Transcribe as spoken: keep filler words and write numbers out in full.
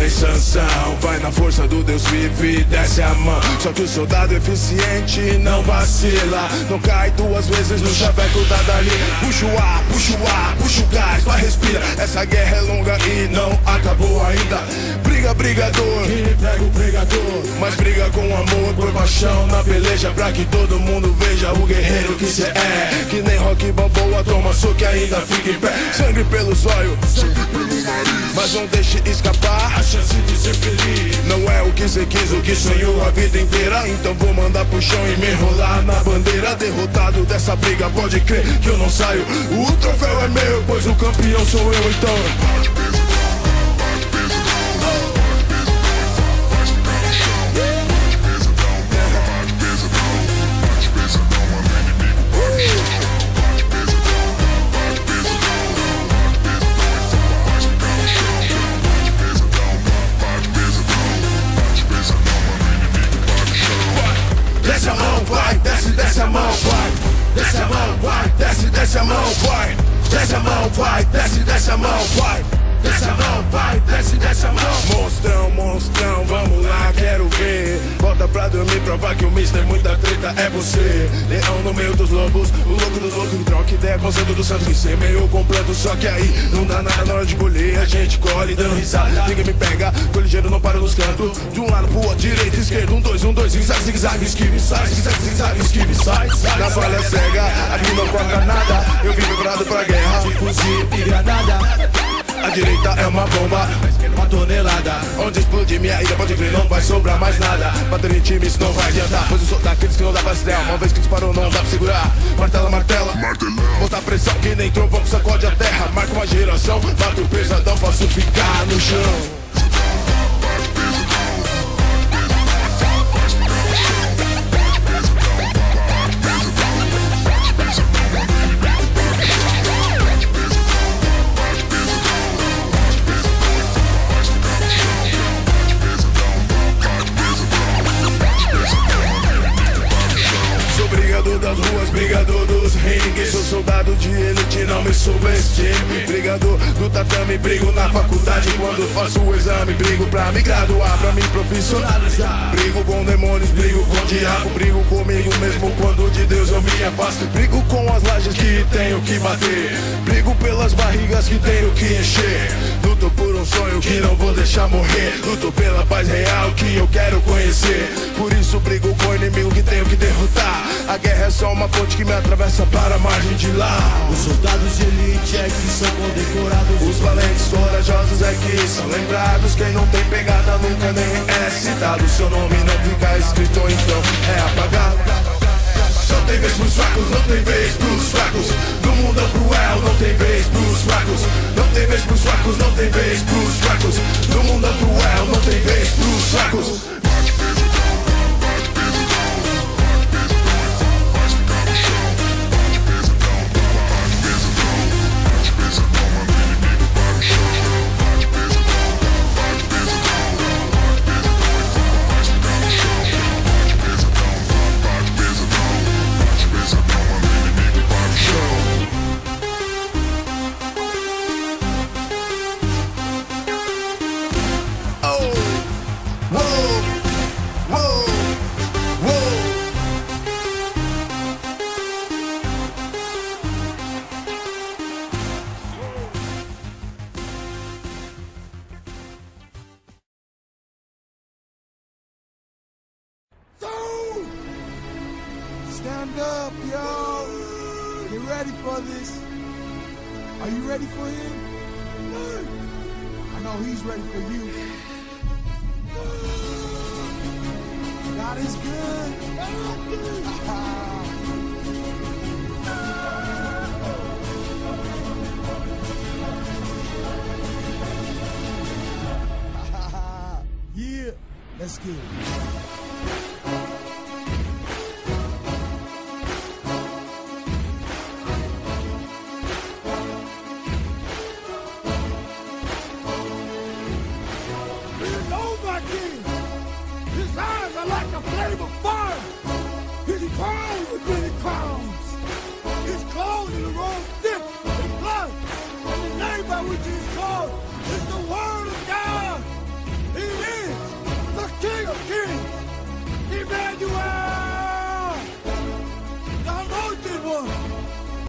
sem sanção. Vai na força do Deus vive e desce a mão. Só que o soldado eficiente não vacila, não cai duas vezes no chaveco da Dali. Puxa o ar, puxa o ar, puxa o gás, vai respira. Essa guerra é longa e não acabou ainda. Briga, brigador, que pega o pregador, mas briga com amor, por paixão na peleja, pra que todo mundo veja o guerreiro que cê é. Que nem Rock Balboa, toma soco e ainda fica em pé. Sangue pelo zóio, sangue pelo nariz, mas não deixe escapar a chance de ser feliz. Não é o que cê quis, o que sonhou a vida inteira. Então vou mandar pro chão e me enrolar na bandeira. Derrotado dessa briga, pode crer que eu não saio. O troféu é meu, pois o campeão sou eu, então. Desce a mão, vai, desce, desce a mão, vai. Desce a mão, vai, desce, desce a mão, vai. Desce a mão, vai, desce, desce a mão, vai. Desce a mão, vai, desce, desce a mão. Monstrão, monstrão, vamos lá, quero ver. Volta pra dormir, provar que o mister muita treta é você. Leão no meio dos lobos, o louco dos loucos que troca ideia com o santo do santo que ser meio completo. Só que aí não dá nada na hora de colher, a gente colhe dando risada. Ninguém me pega, tô ligeiro, não paro nos cantos. De um lado pro outro, direita, esquerda, um, dois, um, dois, zigue-zague, zigue-zague, esquive, sai, zigue-zague, zigue-zague, esquive, sai, sai. Na falha cega, aqui não corta nada. Eu vim preparado pra guerra, fuzil e granada. A direita é uma bomba, uma tonelada. Onde explodir minha ira, pode crer, não vai sobrar mais nada. Bater em time, isso não vai adiantar, pois eu sou daqueles que não dá pra estrela. Uma vez que disparou, não dá pra segurar. Martela, martela, bota pressão que nem trovão que sacode a terra. Marca uma geração, bato pesadão, faço ficar no chão. Brigador das ruas, brigador dos ringues. Sou soldado de elite, não me subestime. Brigador do tatame, brigo na faculdade. Quando faço o exame, brigo pra me graduar, pra me profissionalizar. Brigo com demônios, brigo com o diabo. Brigo comigo mesmo quando de Deus eu me afasto. Brigo com as lajes que tenho que bater. Brigo pelas barrigas que tenho que encher. Luto por um sonho que não vou deixar morrer. Luto pela paz real que eu quero conhecer. Por isso brigo com o inimigo que tenho que derrotar. A guerra é só uma ponte que me atravessa para a margem de lá. Os soldados de elite é que são condecorados. Os valentes corajosos é que são lembrados. Quem não tem pegada nunca nem é citado. Seu nome não fica escrito, então é apagado. Não tem vez pros fracos, não tem vez pros fracos. No mundo é cruel, não tem vez pros fracos. Não tem vez pros fracos, não tem vez pros fracos. No mundo é cruel, não tem vez pros fracos. Stand up, yo! Get ready for this. Are you ready for him? I know he's ready for you. God is good. Yeah, let's get it.